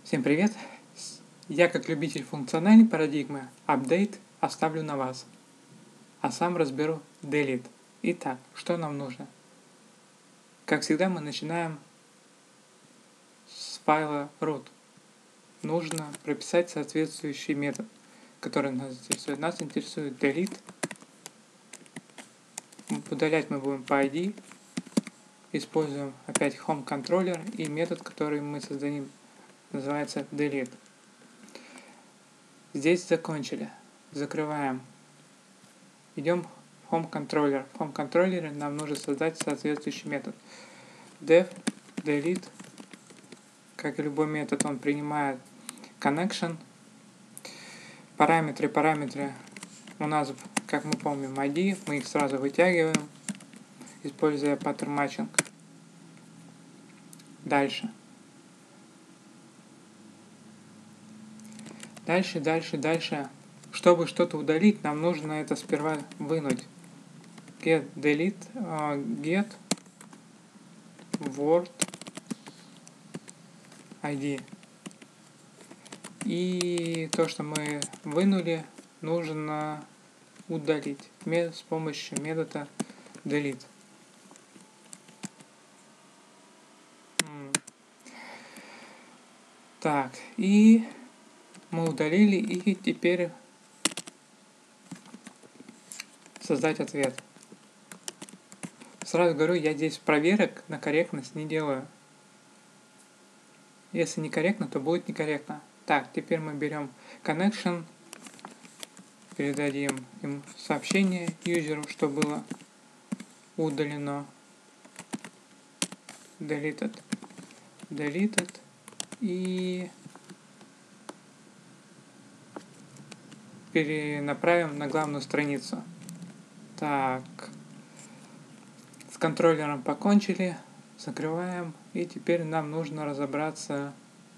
Всем привет! Я, как любитель функциональной парадигмы, апдейт оставлю на вас, а сам разберу delete. Итак, что нам нужно? Как всегда, мы начинаем с файла root. Нужно прописать соответствующий метод, который нас интересует. Нас интересует delete. Удалять мы будем по ID. Используем опять home controller и метод, который мы создадим, называется delete. Здесь закончили. Закрываем. Идем в Home Controller. В Home Controller нам нужно создать соответствующий метод. Def delete. Как и любой метод, он принимает connection. Параметры у нас, как мы помним, ID. Мы их сразу вытягиваем, используя pattern matching. Дальше. Чтобы что-то удалить, нам нужно это сперва вынуть. Get delete, get word ID. И то, что мы вынули, нужно удалить с помощью метода delete. Так, и мы удалили, и теперь создать ответ. Сразу говорю, я здесь проверок на корректность не делаю. Если некорректно, то будет некорректно. Так, теперь мы берем connection, передадим им сообщение юзеру, что было удалено. Deleted. И перенаправим на главную страницу. Так, с контроллером покончили, закрываем, и теперь нам нужно разобраться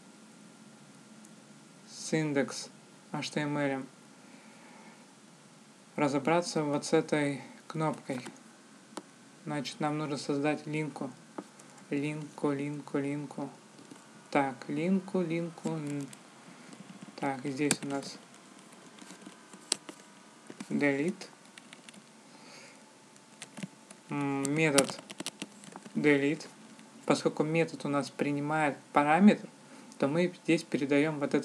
с индекс HTML. Разобраться вот с этой кнопкой. Значит, нам нужно создать линку. Так, линку. Так, здесь у нас delete. Метод delete. Поскольку метод у нас принимает параметр, то мы здесь передаем вот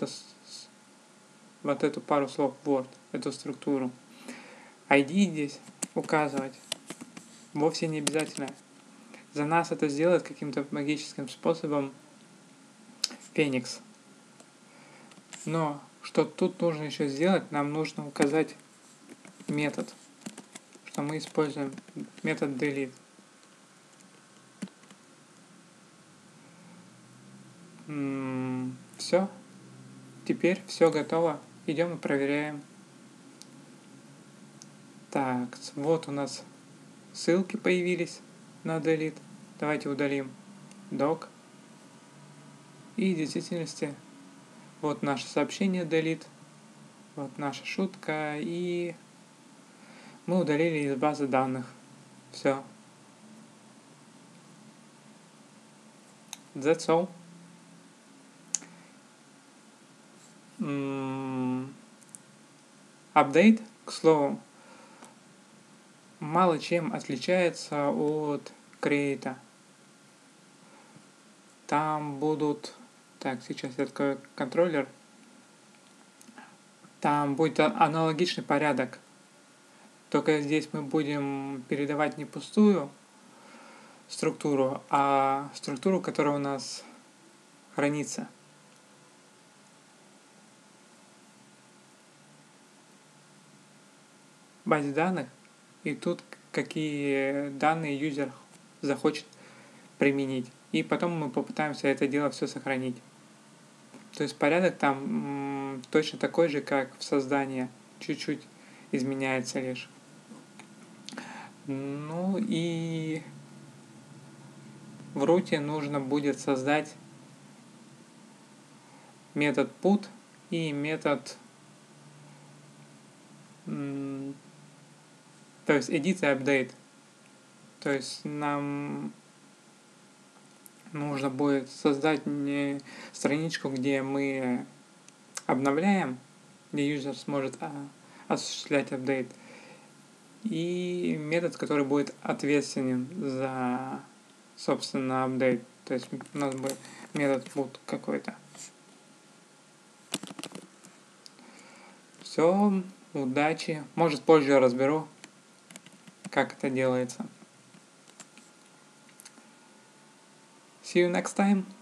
эту пару слов word, эту структуру. ID здесь указывать вовсе не обязательно. За нас это сделает каким-то магическим способом Phoenix. Но что тут нужно еще сделать, нам нужно указать метод, что мы используем метод delete. Все. Теперь все готово. Идем и проверяем. Так, вот у нас ссылки появились на delete. Давайте удалим doc. И в действительности вот наше сообщение delete. Вот наша шутка. И мы удалили из базы данных. Все. That's all. Апдейт, к слову, мало чем отличается от create. Там будут... Так, сейчас я открою контроллер. Там будет аналогичный порядок. Только здесь мы будем передавать не пустую структуру, а структуру, которая у нас хранится. В базе данных. И тут какие данные юзер захочет применить. И потом мы попытаемся это дело все сохранить. То есть порядок там точно такой же, как в создании. Чуть-чуть изменяется лишь. Ну и в руте нужно будет создать метод put и метод, то есть edit и update. То есть нам нужно будет создать не страничку, где мы обновляем, где юзер сможет осуществлять апдейт, и метод, который будет ответственен за, собственно, апдейт. То есть у нас будет метод boot какой-то. Все, удачи. Может, позже разберу, как это делается. See you next time.